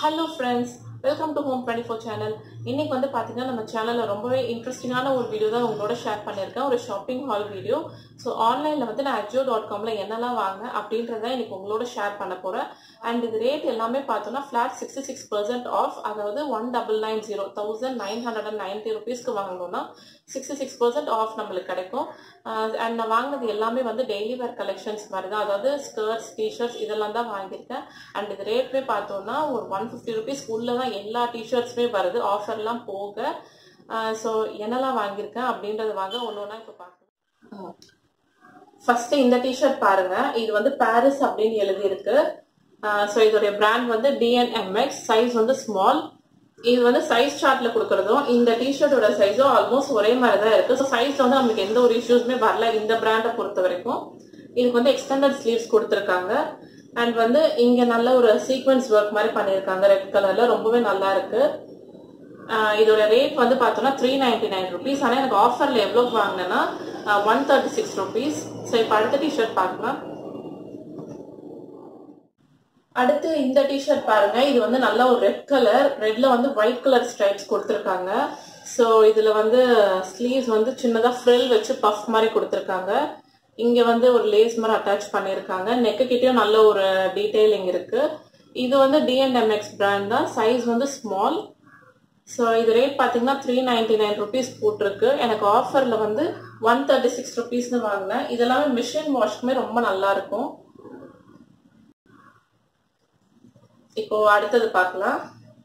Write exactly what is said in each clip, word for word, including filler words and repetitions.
Hello friends, welcome to Home twenty-four channel. இன்னைக்கு வந்து பாத்தீங்கன்னா நம்ம சேனல்ல ரொம்பவே இன்ட்ரஸ்டிங்கான ஒரு வீடியோ தான் உங்களோட ஷேர் பண்ணிருக்கேன். ஒரு ஷாப்பிங் ஹால் வீடியோ. சோ ஆன்லைன்ல வந்து நான் ajio dot com ல என்னெல்லாம் வாங்க அப்படின்றத இன்னைக்கு உங்களோட ஷேர் பண்ண போறேன். அண்ட் இது ரேட் எல்லாமே பார்த்தோம்னா flat sixty-six percent ஆஃப், அதாவது one nine nine zero one nine ninety rupeesக்கு வாங்கணும்னா sixty-six percent ஆஃப் நம்மளுக்கு கிடைக்கும். அண்ட் நான் வாங்குனது எல்லாமே வந்து டெய்லி வேர் கலெக்ஷன்ஸ் மாதிரி தான், அதாவது ஸ்கர்ட்ஸ், டிஷர்ட்ஸ் இதெல்லாம் தான் வாங்கியிருக்கேன். அண்ட் இது ரேட்மே பார்த்தோம்னா ஒரு ஒன் ஃபிஃப்டி ருபீஸ் உள்ள தான் எல்லா டிஷர்ட்ஸுமே வருது ஆஃபர்லாம் போக. ஸோ என்னெல்லாம் வாங்கியிருக்கேன் அப்படின்றது வாங்க ஒன்று ஒன்றா இப்போ பார்க்கலாம். ஃபர்ஸ்ட் இந்த டிஷர்ட் பாருங்க, இது வந்து பாரிஸ் அப்படின்னு எழுதியிருக்கு. ஸோ இதோடைய பிராண்ட் வந்து D N M X, size வந்து ஸ்மால். இது வந்து சைஸ் சார்ட்ல கொடுக்கறதும் இந்த டிஷர்ட்டோட சைஸும் ஆல்மோஸ்ட் ஒரே மாதிரி தான் இருக்கு. ஸோ சைஸ்ல வந்து நமக்கு எந்த ஒரு இஷ்யூஸுமே வரல இந்த பிராண்டை பொறுத்த வரைக்கும். இதுக்கு வந்து எக்ஸ்டெண்டட் ஸ்லீவ்ஸ் கொடுத்துருக்காங்க. அண்ட் வந்து இங்க நல்ல ஒரு சீக்வன்ஸ் ஒர்க் மாதிரி பண்ணியிருக்காங்க ரெட் கலர்ல, ரொம்பவே நல்லா இருக்கு. இதோட ரேட் வந்து பார்த்தோம்னா த்ரீ நைன்டி நைன் ருபீஸ். ஆனால் எனக்கு ஆஃபர்ல எவ்வளோக்கு வாங்கினேன்னா one thirty six rupees. So இப்போ அடுத்த டிஷர்ட் பார்க்கலாம். அடுத்து இந்த டிஷர்ட் பாருங்க, இது வந்து நல்ல ஒரு ரெட் கலர், ரெட்ல வந்து ஒயிட் கலர் ஸ்ட்ரைப்ஸ் கொடுத்துருக்காங்க. ஸோ இதுல வந்து ஸ்லீவ்ஸ் வந்து சின்னதா ஃப்ரில் வச்சு பஃப் மாதிரி கொடுத்துருக்காங்க. இங்க வந்து ஒரு லேஸ் மாதிரி அட்டாச் பண்ணிருக்காங்க. நெக்கு கிட்டயும் நல்ல ஒரு டீடைலிங் இருக்கு. இது வந்து D N M X brand தான், சைஸ் வந்து ஸ்மால். ஸோ இது ரேட் பாத்தீங்கன்னா த்ரீ நைன்டி நைன் ருபீஸ் போட்டிருக்கு. எனக்கு ஆஃபர்ல வந்து ஒன் தேர்ட்டி சிக்ஸ் ருபீஸ்னு வாங்கினேன். இதெல்லாமே மிஷின் வாஷ்க்குமே ரொம்ப நல்லா இருக்கும். இப்போ அடுத்தது பார்க்கலாம்.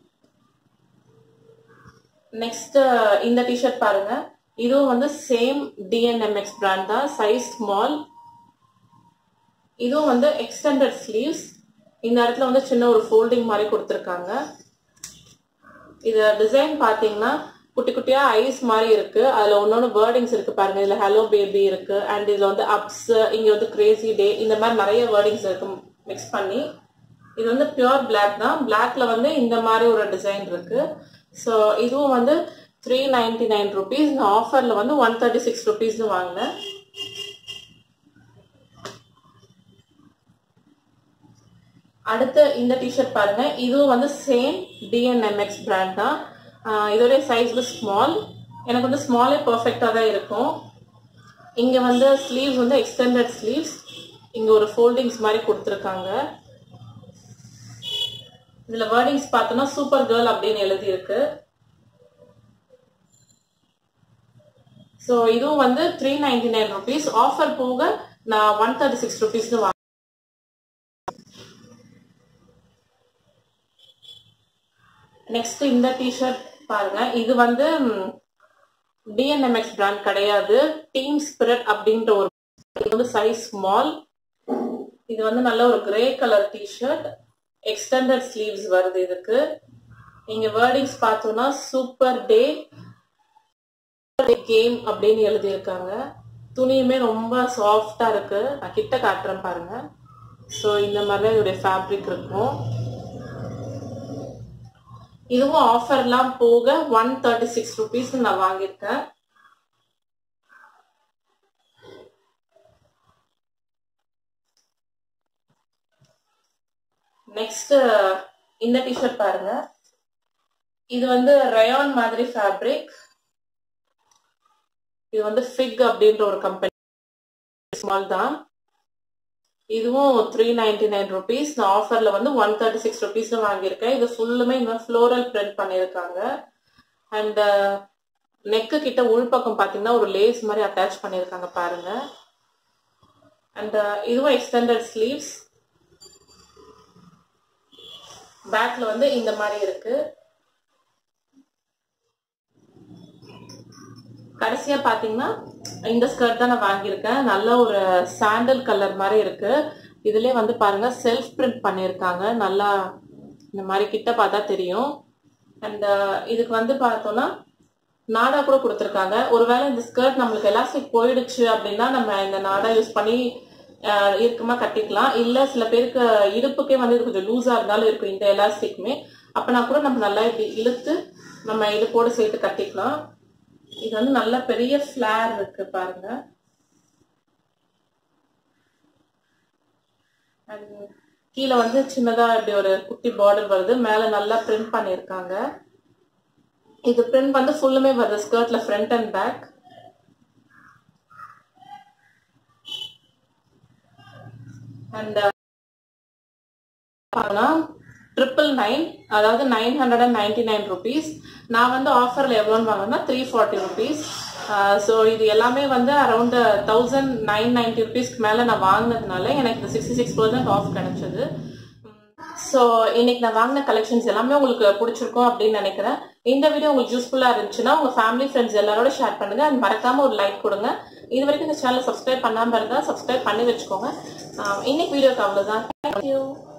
நெக்ஸ்ட் இந்த டிஷர்ட் பாருங்க, இதுவும் வந்து same D N M X brand தான், சைஸ் ஸ்மால். இதுவும் வந்து எக்ஸ்டெண்டட் ஸ்லீவ்ஸ். இந்த இடத்துல வந்து சின்ன ஒரு ஃபோல்டிங் மாதிரி கொடுத்துருக்காங்க. இது டிசைன் பாத்தீங்கன்னா குட்டி குட்டியா ஐஸ் மாதிரி இருக்கு. அதுல ஒன்னொன்னு வேர்டிங்ஸ் இருக்கு பாருங்க. இதுல ஹலோ பேபி இருக்கு, அண்ட் இதுல வந்து அப்ஸ், இங்க வந்து கிரேசி டே, இந்த மாதிரி நிறைய வேர்டிங்ஸ் இருக்கு மிக்ஸ் பண்ணி. இது வந்து பியூர் பிளாக் தான், பிளாக்ல வந்து இந்த மாதிரி ஒரு டிசைன் இருக்கு. ஸோ இதுவும் வந்து த்ரீ நைன்டி நைன் ருபீஸ். ஆஃபர்ல வந்து ஒன் தேர்ட்டி சிக்ஸ் ருபீஸ் வாங்கினேன். அடுத்து இந்த டிஷர்ட் பாருங்க, இதுவும் வந்து same D N M X brand தான். இதோடைய சைஸ் வந்து ஸ்மால். எனக்கு வந்து ஸ்மாலே பர்ஃபெக்டா தான் இருக்கும். இங்க வந்து ஸ்லீவ்ஸ் வந்து எக்ஸ்டெண்டட் ஸ்லீவ்ஸ், இங்க ஒரு ஃபோல்டிங்ஸ் மாதிரி கொடுத்துருக்காங்க. இதுல வேர்டிங்ஸ் பார்த்தோம்னா சூப்பர் கேர்ள் அப்படின்னு எழுதி இருக்கு. ஸோ இதுவும் வந்து three ninety nine rupees. Offer போக நான் ஒன் தேர்ட்டி சிக்ஸ் ருபீஸ்னு வாங்க. நெக்ஸ்ட் இந்த டிஷர்ட் பாருங்க, இது வந்து D N M X brand கிடையாது, டீம் ஸ்பிரிட் அப்படின்ற ஒரு, இது வந்து சைஸ் ஸ்மால். இது வந்து நல்ல ஒரு grey colour T shirt, extended sleeves வருது. இதுக்கு இங்க வேர்டிங்ஸ் பார்த்தோம்னா சூப்பர் டே கேம் அப்படின்னு எழுதி இருக்காங்க. துணியுமே ரொம்ப சாஃப்டா இருக்கு. நான் கிட்ட காட்டுறேன் பாருங்க. ஸோ இந்த மாதிரி இதோடைய ஃபேப்ரிக் இருக்கும். இதுவும் ஆஃபர்லாம் போக ஒன் தேர்ட்டி சிக்ஸ் ருபீஸ் நான் வாங்கியிருக்கேன். நெக்ஸ்ட் இந்த டிஷர்ட் பாருங்க, இது வந்து ரயான் மாதிரி ஃபேப்ரிக். இது வந்து ஃபிக் அப்படின்ற ஒரு கம்பெனி, ஸ்மால் தான். இதுவும் த்ரீ நைன்டி நைன் ருபீஸ். நான் ஆஃபர்ல வந்து ஒன் தேர்ட்டி சிக்ஸ் ருபீஸ் வாங்கியிருக்கேன். இது ஃபுல்லுமே இந்த ஃப்ளோரல் பிரிண்ட் பண்ணியிருக்காங்க. அண்ட் நெக்கு கிட்ட உள்பக்கம் பாத்தீங்கன்னா ஒரு லேஸ் மாதிரி அட்டாச் பண்ணியிருக்காங்க பாருங்க. அண்ட் இதுவும் எக்ஸ்டெண்டட் ஸ்லீவ்ஸ். பேக்ல வந்து இந்த மாதிரி இருக்கு. கடைசியா பாத்தீங்கன்னா இந்த ஸ்கர்ட் தான் நான் வாங்கியிருக்கேன். நல்ல ஒரு சாண்டல் கலர் மாதிரி இருக்கு. இதுலயே வந்து பாருங்க செல்ஃப் பிரிண்ட் பண்ணியிருக்காங்க. நல்லா இந்த மாதிரி கிட்ட பார்த்தா தெரியும். அண்ட் இதுக்கு வந்து பார்த்தோம்னா நாடா கூட கொடுத்துருக்காங்க. ஒருவேளை இந்த ஸ்கர்ட் நம்மளுக்கு எலாஸ்டிக் போயிடுச்சு அப்படின்னா நம்ம இந்த நாடா யூஸ் பண்ணி இருக்குமா கட்டிக்கலாம். இல்ல சில பேருக்கு இடுப்புக்கே வந்து இது கொஞ்சம் லூஸா இருந்தாலும் இருக்கும் இந்த எலாஸ்டிக்குமே. அப்பனா கூட நம்ம நல்லா இப்படி இழுத்து நம்ம இடுப்போடு சேர்த்து கட்டிக்கலாம். இது வந்து நல்ல பெரிய ஃபிளேர் இருக்கு பாருங்க. கீழே வந்து சின்னதா இப்படி ஒரு குட்டி பார்டர் வருது, மேல நல்லா பிரிண்ட் பண்ணிருக்காங்க. இது பிரிண்ட் வந்து ஃபுல்லுமே வருது ஸ்கர்ட்ல front and back. And triple nine, அதாவது nine hundred and ninety nine rupees. நான் வந்து ஆஃபர்ல எவ்வளோன்னு வாங்கினா த்ரீ ஃபார்ட்டி ருபீஸ். ஸோ இது எல்லாமே வந்து அரௌண்ட் தௌசண்ட் நைன் நைன்டி ருபீஸ்க்கு மேலே நான் வாங்கினதுனால எனக்கு சிக்ஸ்டி சிக்ஸ் பர்சன்ட் ஆஃப் கிடைச்சது. ஸோ இன்னைக்கு நான் வாங்கின கலெக்ஷன்ஸ் எல்லாமே உங்களுக்கு பிடிச்சிருக்கும் அப்படின்னு நினைக்கிறேன். இந்த வீடியோ உங்களுக்கு யூஸ்ஃபுல்லாக இருந்துச்சுன்னா உங்கள் ஃபேமிலி ஃப்ரெண்ட்ஸ் எல்லாரோட ஷேர் பண்ணுங்க. அண்ட் மறக்காம ஒரு லைக் கொடுங்க. இது வரைக்கும் இந்த சேனலை சப்ஸ்கிரைப் பண்ணாமல் இருந்தால் சப்ஸ்கிரைப் பண்ணி வச்சுக்கோங்க. இன்னைக்கு வீடியோக்கு அவ்வளோதான். தேங்க்யூ.